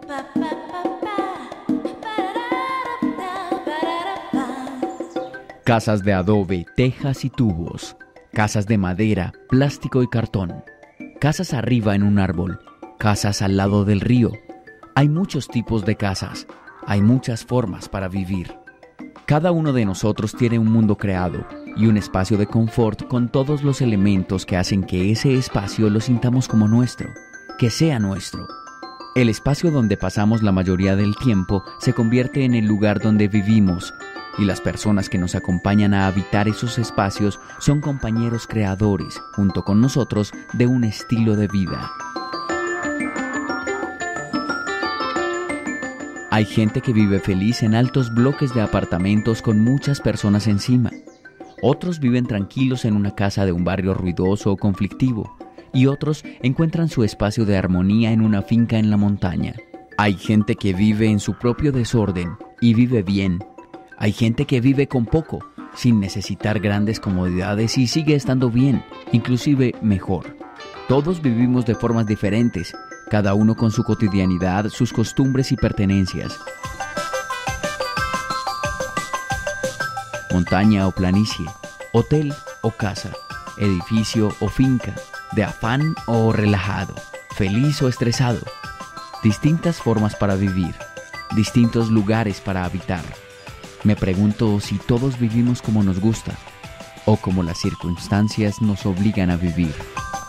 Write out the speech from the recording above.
Casas de adobe, tejas y tubos. Casas de madera, plástico y cartón. Casas arriba en un árbol. Casas al lado del río. Hay muchos tipos de casas. Hay muchas formas para vivir. Cada uno de nosotros tiene un mundo creado y un espacio de confort con todos los elementos que hacen que ese espacio lo sintamos como nuestro, que sea nuestro. El espacio donde pasamos la mayoría del tiempo se convierte en el lugar donde vivimos, y las personas que nos acompañan a habitar esos espacios son compañeros creadores, junto con nosotros, de un estilo de vida. Hay gente que vive feliz en altos bloques de apartamentos con muchas personas encima. Otros viven tranquilos en una casa de un barrio ruidoso o conflictivo, y otros encuentran su espacio de armonía en una finca en la montaña. Hay gente que vive en su propio desorden y vive bien. Hay gente que vive con poco, sin necesitar grandes comodidades y sigue estando bien, inclusive mejor. Todos vivimos de formas diferentes, cada uno con su cotidianidad, sus costumbres y pertenencias. Montaña o planicie, hotel o casa, edificio o finca, de afán o relajado, feliz o estresado. Distintas formas para vivir, distintos lugares para habitar. Me pregunto si todos vivimos como nos gusta o como las circunstancias nos obligan a vivir.